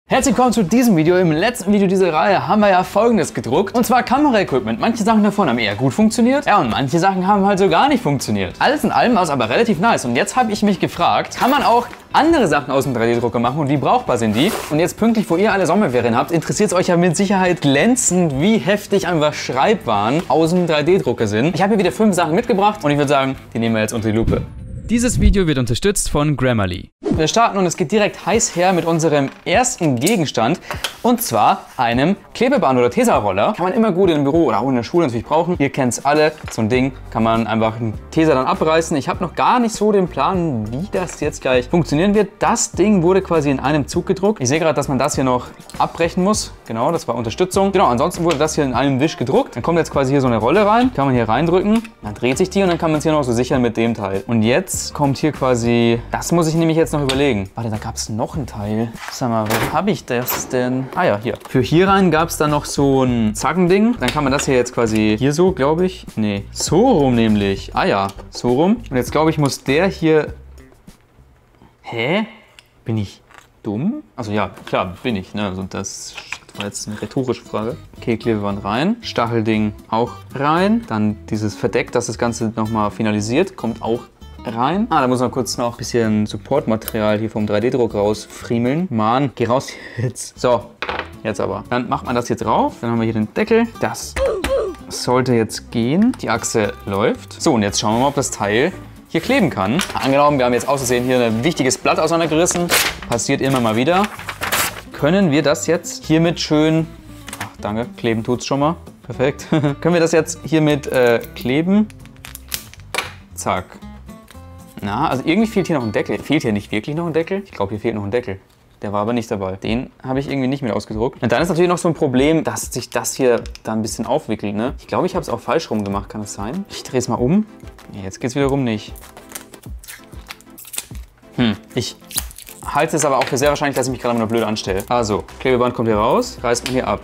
Herzlich willkommen zu diesem Video. Im letzten Video dieser Reihe haben wir ja Folgendes gedruckt. Und zwar Kameraequipment. Manche Sachen davon haben eher gut funktioniert. Ja, und manche Sachen haben halt so gar nicht funktioniert. Alles in allem war es aber relativ nice. Und jetzt habe ich mich gefragt, kann man auch andere Sachen aus dem 3D-Drucker machen und wie brauchbar sind die? Und jetzt pünktlich, wo ihr alle Sommerferien habt, interessiert es euch ja mit Sicherheit glänzend, wie heftig einfach Schreibwaren aus dem 3D-Drucker sind. Ich habe hier wieder 5 Sachen mitgebracht und ich würde sagen, die nehmen wir jetzt unter die Lupe. Dieses Video wird unterstützt von Grammarly. Wir starten und es geht direkt heiß her mit unserem ersten Gegenstand und zwar einem Klebeband oder Tesa-Roller. Kann man immer gut im Büro oder auch in der Schule natürlich brauchen. Ihr kennt es alle, so ein Ding kann man einfach einen Tesa dann abreißen. Ich habe noch gar nicht so den Plan, wie das jetzt gleich funktionieren wird. Das Ding wurde quasi in einem Zug gedruckt. Ich sehe gerade, dass man das hier noch abbrechen muss. Genau, das war Unterstützung. Genau, ansonsten wurde das hier in einem Wisch gedruckt. Dann kommt jetzt quasi hier so eine Rolle rein. Kann man hier reindrücken. Dann dreht sich die und dann kann man es hier noch so sichern mit dem Teil. Und jetzt kommt hier quasi, das muss ich nämlich jetzt noch überlegen. Warte, da gab es noch ein Teil. Sag mal, wo habe ich das denn? Ah ja, hier. Für hier rein gab es dann noch so ein Zackending. Dann kann man das hier jetzt quasi hier so, glaube ich. Nee, so rum nämlich. Ah ja, so rum. Und jetzt glaube ich, muss der hier... Hä? Bin ich dumm? Also ja, klar, bin ich. Ne? Also das war jetzt eine rhetorische Frage. Okay, Klebeband rein. Stachelding auch rein. Dann dieses Verdeck, das das Ganze nochmal finalisiert, kommt auch rein. Ah, da muss man kurz noch ein bisschen Supportmaterial hier vom 3D-Druck rausfriemeln. Mann, geh raus jetzt. So, jetzt aber. Dann macht man das hier drauf. Dann haben wir hier den Deckel. Das sollte jetzt gehen. Die Achse läuft. So, und jetzt schauen wir mal, ob das Teil hier kleben kann. Angenommen, wir haben jetzt aus Versehen hier ein wichtiges Blatt auseinandergerissen. Passiert immer mal wieder. Können wir das jetzt hiermit schön... Ach, danke. Kleben tut's schon mal. Perfekt. Können wir das jetzt hiermit kleben? Zack. Na, also irgendwie fehlt hier noch ein Deckel. Fehlt hier nicht wirklich noch ein Deckel? Ich glaube, hier fehlt noch ein Deckel. Der war aber nicht dabei. Den habe ich irgendwie nicht mit ausgedruckt. Und dann ist natürlich noch so ein Problem, dass sich das hier da ein bisschen aufwickelt. Ne? Ich glaube, ich habe es auch falsch rum gemacht. Kann das sein? Ich drehe es mal um. Nee, jetzt geht es wiederum nicht. Ich halte es aber auch für sehr wahrscheinlich, dass ich mich gerade mal blöd anstelle. Also, Klebeband kommt hier raus, reißt man hier ab.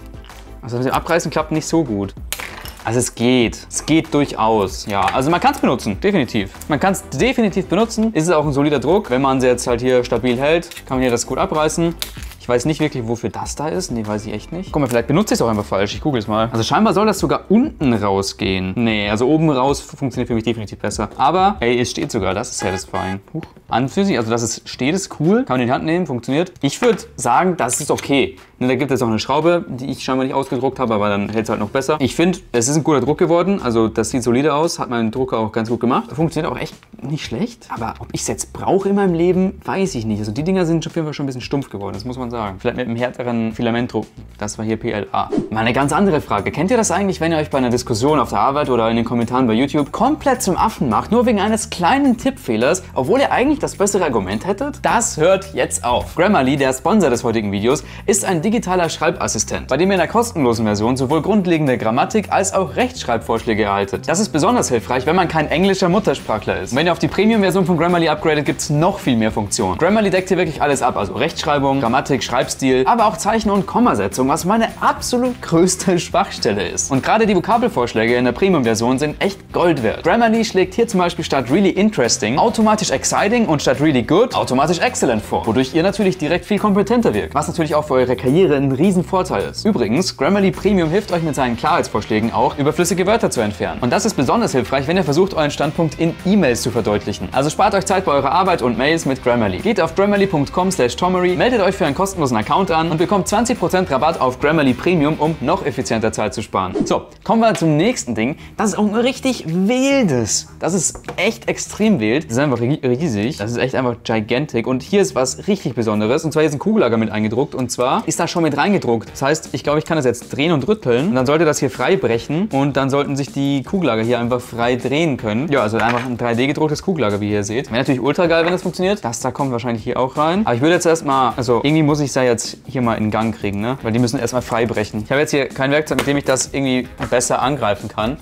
Also mit dem Abreißen klappt nicht so gut. Also es geht durchaus, ja. Also man kann es benutzen, definitiv. Man kann es definitiv benutzen, ist es auch ein solider Druck. Wenn man sie jetzt halt hier stabil hält, kann man hier das gut abreißen. Ich weiß nicht wirklich, wofür das da ist. Nee, weiß ich echt nicht. Guck mal, vielleicht benutze ich es auch einfach falsch. Ich google es mal. Also scheinbar soll das sogar unten rausgehen. Nee, also oben raus funktioniert für mich definitiv besser. Aber, ey, es steht sogar, das ist satisfying. An für sich, also dass es steht, ist cool. Kann man in die Hand nehmen, funktioniert. Ich würde sagen, das ist okay. Ne, da gibt es auch eine Schraube, die ich scheinbar nicht ausgedruckt habe, aber dann hält es halt noch besser. Ich finde, es ist ein guter Druck geworden. Also das sieht solide aus, hat mein Drucker auch ganz gut gemacht. Funktioniert auch echt nicht schlecht. Aber ob ich es jetzt brauche in meinem Leben, weiß ich nicht. Also die Dinger sind auf jeden Fall schon ein bisschen stumpf geworden, das muss man sagen. Vielleicht mit einem härteren Filamentdruck. Das war hier PLA. Mal eine ganz andere Frage. Kennt ihr das eigentlich, wenn ihr euch bei einer Diskussion auf der Arbeit oder in den Kommentaren bei YouTube komplett zum Affen macht, nur wegen eines kleinen Tippfehlers, obwohl ihr eigentlich das bessere Argument hättet? Das hört jetzt auf. Grammarly, der Sponsor des heutigen Videos, ist ein digitaler Schreibassistent, bei dem ihr in der kostenlosen Version sowohl grundlegende Grammatik als auch Rechtschreibvorschläge erhaltet. Das ist besonders hilfreich, wenn man kein englischer Muttersprachler ist. Und wenn ihr auf die Premium-Version von Grammarly upgradet, gibt es noch viel mehr Funktionen. Grammarly deckt hier wirklich alles ab, also Rechtschreibung, Grammatik, Schreibstil, aber auch Zeichen- und Kommasetzung, was meine absolut größte Schwachstelle ist. Und gerade die Vokabelvorschläge in der Premium-Version sind echt Gold wert. Grammarly schlägt hier zum Beispiel statt really interesting automatisch exciting und statt really good automatisch excellent vor, wodurch ihr natürlich direkt viel kompetenter wirkt, was natürlich auch für eure Karriere ein riesen Vorteil ist. Übrigens, Grammarly Premium hilft euch mit seinen Klarheitsvorschlägen auch, überflüssige Wörter zu entfernen. Und das ist besonders hilfreich, wenn ihr versucht, euren Standpunkt in E-Mails zu verdeutlichen. Also spart euch Zeit bei eurer Arbeit und Mails mit Grammarly. Geht auf grammarly.com/tomery, meldet euch für einen kostenlosen Account an und bekommt 20% Rabatt auf Grammarly Premium, um noch effizienter Zeit zu sparen. So, kommen wir zum nächsten Ding. Das ist auch ein richtig wildes. Das ist echt extrem wild. Das ist einfach riesig. Das ist echt einfach gigantic. Und hier ist was richtig Besonderes. Und zwar hier ist ein Kugellager mit eingedruckt. Und zwar ist da schon mit reingedruckt. Das heißt, ich glaube, ich kann das jetzt drehen und rütteln. Und dann sollte das hier frei brechen. Und dann sollten sich die Kugellager hier einfach frei drehen können. Ja, also einfach ein 3D gedrucktes Kugellager, wie ihr hier seht. Wäre natürlich ultra geil, wenn das funktioniert. Das da kommt wahrscheinlich hier auch rein. Aber ich würde jetzt erstmal, also irgendwie muss ich es ja jetzt hier mal in Gang kriegen, ne? Weil die müssen erstmal frei brechen. Ich habe jetzt hier kein Werkzeug, mit dem ich das irgendwie besser angreifen kann.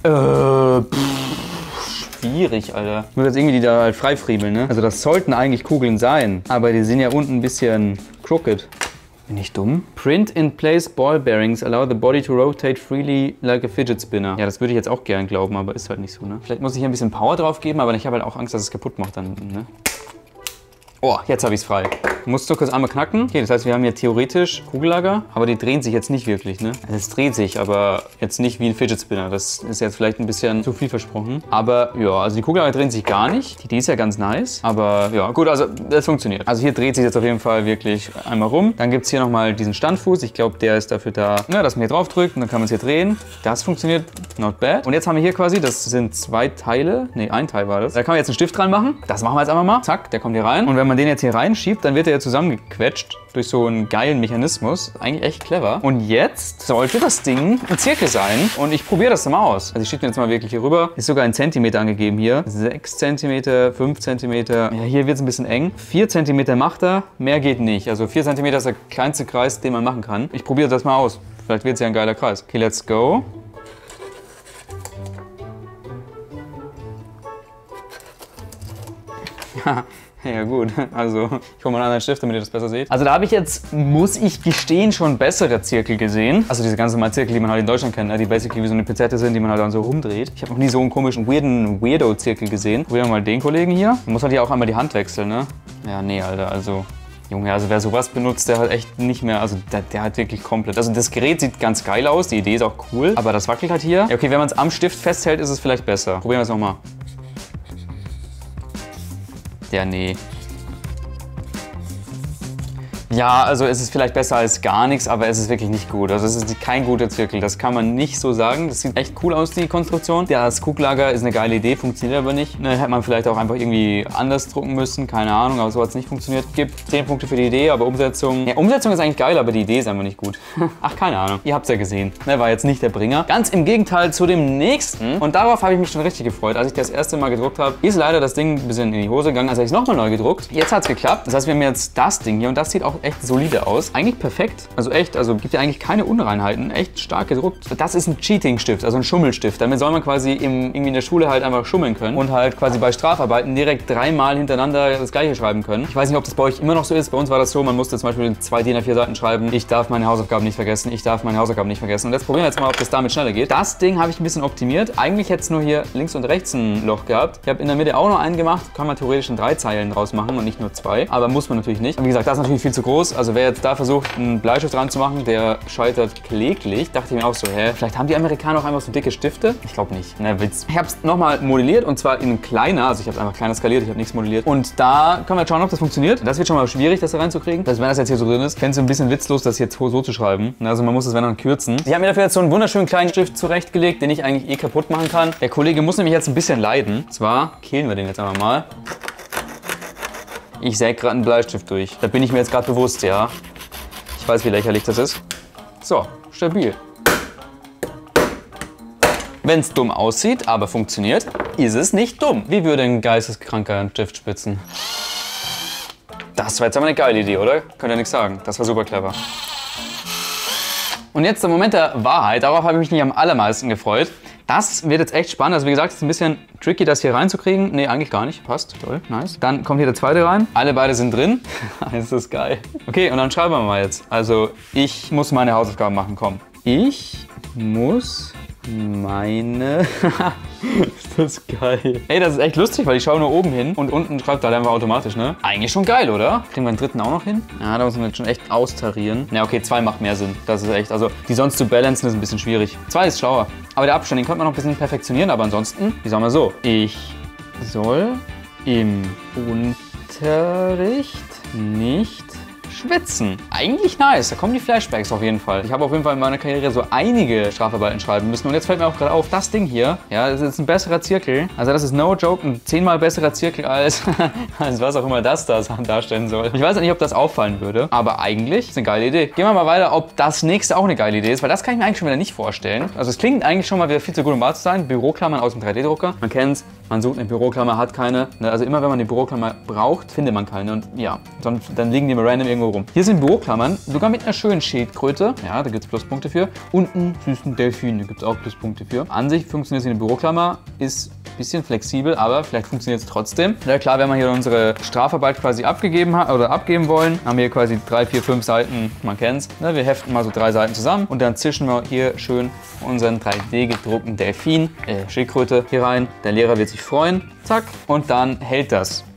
Schwierig, Alter. Ich muss jetzt irgendwie die da halt frei friemeln, ne? Also das sollten eigentlich Kugeln sein. Aber die sind ja unten ein bisschen crooked. Bin ich dumm? Print in place ball bearings allow the body to rotate freely like a fidget spinner. Ja, das würde ich jetzt auch gern glauben, aber ist halt nicht so, ne? Vielleicht muss ich hier ein bisschen Power drauf geben, aber ich habe halt auch Angst, dass es kaputt macht dann, ne? Oh, jetzt habe ich es frei. Musst du kurz einmal knacken. Okay, das heißt, wir haben hier theoretisch Kugellager, aber die drehen sich jetzt nicht wirklich, ne? Also es dreht sich, aber jetzt nicht wie ein Fidget Spinner. Das ist jetzt vielleicht ein bisschen zu viel versprochen. Aber ja, also die Kugellager drehen sich gar nicht. Die Idee ist ja ganz nice. Aber ja, gut, also das funktioniert. Also hier dreht sich jetzt auf jeden Fall wirklich einmal rum. Dann gibt es hier nochmal diesen Standfuß. Ich glaube, der ist dafür da, ja, dass man hier drauf drückt und dann kann man es hier drehen. Das funktioniert not bad. Und jetzt haben wir hier quasi, das sind 2 Teile. Ne, ein Teil war das. Da kann man jetzt einen Stift dran machen. Das machen wir jetzt einfach mal. Zack, der kommt hier rein. Und wenn man den jetzt hier reinschiebt, dann wird er zusammengequetscht durch so einen geilen Mechanismus. Eigentlich echt clever. Und jetzt sollte das Ding ein Zirkel sein. Und ich probiere das mal aus. Also ich schiebe mir jetzt mal wirklich hier rüber. Ist sogar in Zentimeter angegeben hier. 6 cm, 5 cm. Ja, hier wird es ein bisschen eng. 4 cm macht er. Mehr geht nicht. Also 4 cm ist der kleinste Kreis, den man machen kann. Ich probiere das mal aus. Vielleicht wird es ja ein geiler Kreis. Okay, let's go. Ja gut, also ich hole mal einen anderen Stift, damit ihr das besser seht. Also da habe ich jetzt, muss ich gestehen, schon bessere Zirkel gesehen. Also diese ganzen normalen Zirkel, die man halt in Deutschland kennt, die basically wie so eine Pinzette sind, die man halt dann so rumdreht. Ich habe noch nie so einen komischen, Weirdo-Zirkel gesehen. Probieren wir mal den Kollegen hier. Man muss halt hier auch einmal die Hand wechseln, ne? Ja, nee, Alter, also... Junge, also wer sowas benutzt, der hat echt nicht mehr, also der hat wirklich komplett, also das Gerät sieht ganz geil aus, die Idee ist auch cool, aber das wackelt halt hier. Ja, okay, wenn man es am Stift festhält, ist es vielleicht besser. Probieren wir es nochmal. Ja, nee. Ja, also es ist vielleicht besser als gar nichts, aber es ist wirklich nicht gut. Also es ist kein guter Zirkel, das kann man nicht so sagen. Das sieht echt cool aus, die Konstruktion. Das Kugellager ist eine geile Idee, funktioniert aber nicht. Ne, hätte man vielleicht auch einfach irgendwie anders drucken müssen, keine Ahnung, aber so hat es nicht funktioniert. Gibt 10 Punkte für die Idee, aber Umsetzung... Ja, Umsetzung ist eigentlich geil, aber die Idee ist einfach nicht gut. Ach, keine Ahnung. Ihr habt es ja gesehen. Ne, war jetzt nicht der Bringer. Ganz im Gegenteil zu dem nächsten. Und darauf habe ich mich schon richtig gefreut. Als ich das erste Mal gedruckt habe, ist leider das Ding ein bisschen in die Hose gegangen. Also habe ich es nochmal neu gedruckt. Jetzt hat es geklappt. Das heißt, wir haben jetzt das Ding hier und das sieht auch echt solide aus. Eigentlich perfekt. Also echt, also gibt ja eigentlich keine Unreinheiten. Echt stark gedruckt. Das ist ein Cheating-Stift, also ein Schummelstift. Damit soll man quasi irgendwie in der Schule halt einfach schummeln können und halt quasi bei Strafarbeiten direkt 3-mal hintereinander das gleiche schreiben können. Ich weiß nicht, ob das bei euch immer noch so ist. Bei uns war das so, man musste zum Beispiel 2 DIN A4 Seiten schreiben. Ich darf meine Hausaufgaben nicht vergessen. Ich darf meine Hausaufgaben nicht vergessen. Und jetzt probieren wir jetzt mal, ob das damit schneller geht. Das Ding habe ich ein bisschen optimiert. Eigentlich hätte es nur hier links und rechts ein Loch gehabt. Ich habe in der Mitte auch noch einen gemacht. Kann man theoretisch in 3 Zeilen draus machen und nicht nur 2. Aber muss man natürlich nicht. Und wie gesagt, das ist natürlich viel zu groß. Also wer jetzt da versucht, einen Bleistift dran zu machen, der scheitert kläglich. Dachte ich mir auch so, hä? Vielleicht haben die Amerikaner auch einfach so dicke Stifte? Ich glaube nicht. Na, Witz. Ich habe es nochmal modelliert und zwar in kleiner. Also ich habe es einfach kleiner skaliert. Ich habe nichts modelliert. Und da können wir jetzt schauen, ob das funktioniert. Das wird schon mal schwierig, das da reinzukriegen. Also wenn das jetzt hier so drin ist, fände es ein bisschen witzlos, das jetzt so zu schreiben. Also man muss es wenn dann kürzen. Ich habe mir dafür jetzt so einen wunderschönen kleinen Stift zurechtgelegt, den ich eigentlich eh kaputt machen kann. Der Kollege muss nämlich jetzt ein bisschen leiden. Und zwar killen wir den jetzt einfach mal. Ich säge gerade einen Bleistift durch. Da bin ich mir jetzt gerade bewusst, ja. Ich weiß, wie lächerlich das ist. So, stabil. Wenn es dumm aussieht, aber funktioniert, ist es nicht dumm. Wie würde ein geisteskranker einen Stift spitzen? Das war jetzt aber eine geile Idee, oder? Könnt ihr nichts sagen. Das war super clever. Und jetzt der Moment der Wahrheit. Darauf habe ich mich am allermeisten gefreut. Das wird jetzt echt spannend. Also wie gesagt, es ist ein bisschen tricky, das hier reinzukriegen. Nee, eigentlich gar nicht. Passt. Toll, nice. Dann kommt hier der zweite rein. Alle beide sind drin. Das ist geil. Okay, und dann schreiben wir mal jetzt. Also, ich muss meine Hausaufgaben machen. Komm. Ich muss meine... Ist das geil. Ey, das ist echt lustig, weil ich schaue nur oben hin und unten schreibt er einfach automatisch, ne? Eigentlich schon geil, oder? Kriegen wir den dritten auch noch hin? Ja, da müssen wir jetzt schon echt austarieren. Ja, okay, 2 macht mehr Sinn. Das ist echt, also die sonst zu balancen ist ein bisschen schwierig. 2 ist schlauer. Aber der Abstand, den könnte man noch ein bisschen perfektionieren, aber ansonsten, wie sagen wir so? Ich soll im Unterricht nicht schwitzen. Eigentlich nice, da kommen die Flashbacks auf jeden Fall. Ich habe auf jeden Fall in meiner Karriere so einige Strafarbeiten schreiben müssen und jetzt fällt mir auch gerade auf, das Ding hier, ja, das ist ein besserer Zirkel. Also das ist no joke, ein 10-mal besserer Zirkel als, als was auch immer das darstellen soll. Ich weiß nicht, ob das auffallen würde, aber eigentlich ist eine geile Idee. Gehen wir mal weiter, ob das nächste auch eine geile Idee ist, weil das kann ich mir eigentlich schon wieder nicht vorstellen. Also es klingt eigentlich schon mal wieder viel zu gut, um wahr zu sein. Büroklammern aus dem 3D-Drucker. Man kennt's, man sucht eine Büroklammer, hat keine. Also immer wenn man eine Büroklammer braucht, findet man keine und ja, dann liegen die mal random irgendwo rum. Hier sind Büroklammern, sogar mit einer schönen Schildkröte. Ja, da gibt es Pluspunkte für. Und einen süßen Delfin, da gibt es auch Pluspunkte für. An sich funktioniert sie eine Büroklammer, ist ein bisschen flexibel, aber vielleicht funktioniert es trotzdem. Ja klar, wenn wir hier unsere Strafarbeit quasi abgeben wollen, haben wir hier quasi 3, 4, 5 Seiten, man kennt's. Ne, wir heften mal so 3 Seiten zusammen und dann zischen wir hier schön unseren 3D gedruckten Delfin, Schildkröte hier rein. Der Lehrer wird sich freuen. Zack. Und dann hält das.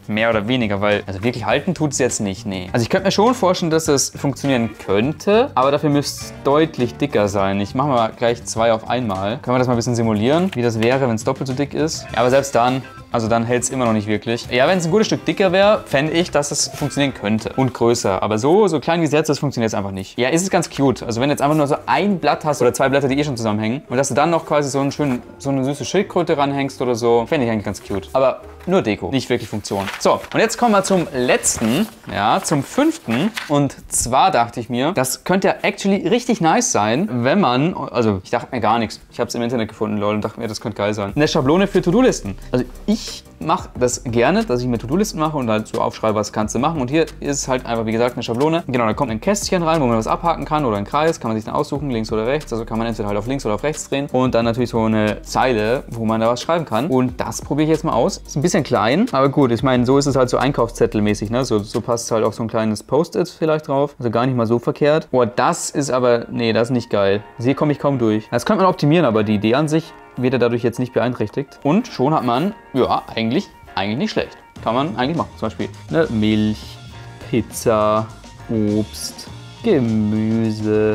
Mehr oder weniger, weil also wirklich halten tut es jetzt nicht, nee. Also ich könnte mir schon vorstellen, dass es funktionieren könnte, aber dafür müsste es deutlich dicker sein. Ich mache mal gleich 2 auf einmal. Können wir das mal ein bisschen simulieren, wie das wäre, wenn es doppelt so dick ist? Ja, aber selbst dann, also dann hält es immer noch nicht wirklich. Ja, wenn es ein gutes Stück dicker wäre, fände ich, dass es funktionieren könnte. Und größer. Aber so klein wie es jetzt ist, funktioniert es einfach nicht. Ja, ist es ganz cute. Also wenn du jetzt einfach nur so ein Blatt hast oder 2 Blätter, die schon zusammenhängen und dass du dann noch quasi so eine süße Schildkröte ranhängst oder so, fände ich eigentlich ganz cute. Aber nur Deko, nicht wirklich Funktion. So, und jetzt kommen wir zum letzten, ja, zum 5. Und zwar dachte ich mir, das könnte ja actually richtig nice sein, wenn man, also ich dachte mir gar nichts. Ich habe es im Internet gefunden, lol, und dachte mir, das könnte geil sein. Eine Schablone für To-Do-Listen. Also ich mache das gerne, dass ich mir To-Do-Listen mache und halt so aufschreibe, was kannst du machen. Und hier ist halt einfach, wie gesagt, eine Schablone. Genau, da kommt ein Kästchen rein, wo man was abhaken kann oder ein Kreis. Kann man sich dann aussuchen, links oder rechts. Also kann man entweder halt auf links oder auf rechts drehen. Und dann natürlich so eine Zeile, wo man da was schreiben kann. Und das probiere ich jetzt mal aus. Ist ein bisschen klein, aber gut. Ich meine, so ist es halt so einkaufszettelmäßig, ne? So passt halt auch so ein kleines Post-it vielleicht drauf. Also gar nicht mal so verkehrt. Boah, das ist aber, nee, das ist nicht geil. Hier komme ich kaum durch. Das könnte man optimieren, aber die Idee an sich wird dadurch jetzt nicht beeinträchtigt. Und schon hat man, ja, eigentlich nicht schlecht. Kann man eigentlich machen. Zum Beispiel ne, Milch, Pizza, Obst, Gemüse,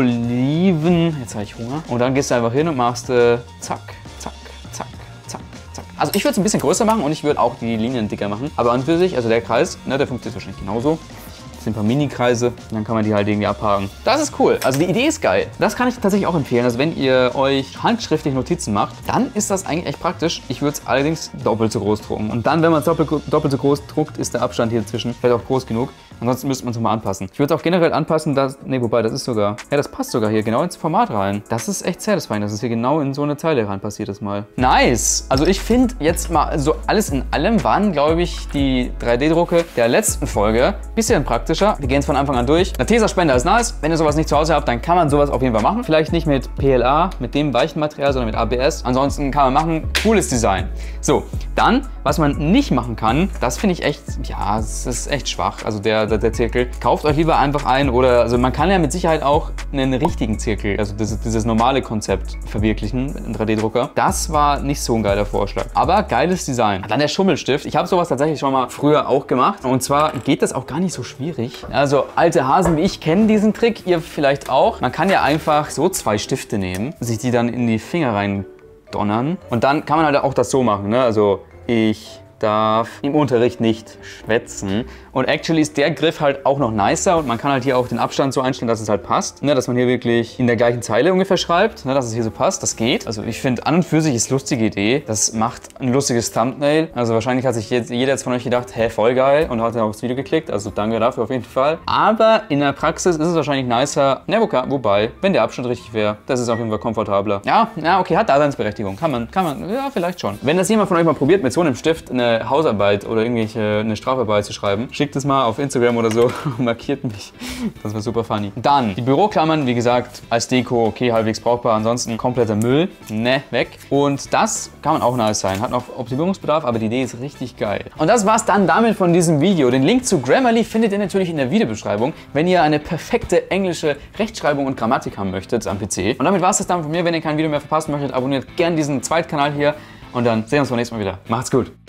Oliven. Jetzt habe ich Hunger. Und dann gehst du einfach hin und machst zack, zack, zack, zack, zack. Also ich würde es ein bisschen größer machen und ich würde auch die Linien dicker machen. Aber an und für sich, also der Kreis, ne, der funktioniert wahrscheinlich genauso. Das sind ein paar Mini-Kreise und dann kann man die halt irgendwie abhaken. Das ist cool. Also die Idee ist geil. Das kann ich tatsächlich auch empfehlen. Also wenn ihr euch handschriftlich Notizen macht, dann ist das eigentlich echt praktisch. Ich würde es allerdings doppelt so groß drucken. Und dann, wenn man es doppelt so groß druckt, ist der Abstand hier dazwischen vielleicht auch groß genug. Ansonsten müsste man es nochmal anpassen. Ich würde es auch generell anpassen, dass, nee, wobei, das ist sogar, ja, das passt sogar hier genau ins Format rein. Das ist echt satisfying, dass es hier genau in so eine Zeile rein passiert ist mal. Nice! Also ich finde jetzt mal, so alles in allem waren, glaube ich, die 3D-Drucke der letzten Folge bisschen praktischer. Wir gehen es von Anfang an durch. Ein Teserspender ist nice. Wenn ihr sowas nicht zu Hause habt, dann kann man sowas auf jeden Fall machen. Vielleicht nicht mit PLA, mit dem weichen Material, sondern mit ABS. Ansonsten kann man machen, cooles Design. So, dann, was man nicht machen kann, das finde ich echt, ja, es ist echt schwach. Also der Zirkel. Kauft euch lieber einfach ein oder, also man kann ja mit Sicherheit auch einen richtigen Zirkel, also dieses normale Konzept verwirklichen mit einem 3D-Drucker. Das war nicht so ein geiler Vorschlag. Aber geiles Design. Dann der Schummelstift. Ich habe sowas tatsächlich schon mal früher auch gemacht. Und zwar geht das auch gar nicht so schwierig. Also alte Hasen wie ich kennen diesen Trick, ihr vielleicht auch. Man kann ja einfach so 2 Stifte nehmen, sich die dann in die Finger rein donnern. Und dann kann man halt auch das so machen, ne? Also ich darf im Unterricht nicht schwätzen. Und actually ist der Griff halt auch noch nicer und man kann halt hier auch den Abstand so einstellen, dass es halt passt. Ne, dass man hier wirklich in der gleichen Zeile ungefähr schreibt, ne, dass es hier so passt. Das geht. Also ich finde, an und für sich ist eine lustige Idee. Das macht ein lustiges Thumbnail. Also wahrscheinlich hat sich jeder jetzt von euch gedacht, hä, voll geil, und hat dann aufs Video geklickt. Also danke dafür auf jeden Fall. Aber in der Praxis ist es wahrscheinlich nicer. Ne, wobei, wenn der Abstand richtig wäre, das ist auf jeden Fall komfortabler. Ja, okay, hat Daseinsberechtigung. Kann man, ja, vielleicht schon. Wenn das jemand von euch mal probiert, mit so einem Stift eine Hausarbeit oder eine Strafarbeit zu schreiben, schickt es mal auf Instagram oder so und markiert mich. Das war super funny. Dann die Büroklammern, wie gesagt, als Deko okay, halbwegs brauchbar, ansonsten kompletter Müll, ne, weg. Und das kann man auch nice sein, hat noch Optimierungsbedarf, aber die Idee ist richtig geil. Und das war's dann damit von diesem Video. Den Link zu Grammarly findet ihr natürlich in der Videobeschreibung, wenn ihr eine perfekte englische Rechtschreibung und Grammatik haben möchtet am PC. Und damit war's das dann von mir. Wenn ihr kein Video mehr verpassen möchtet, abonniert gerne diesen Zweitkanal hier und dann sehen wir uns beim nächsten Mal wieder. Macht's gut!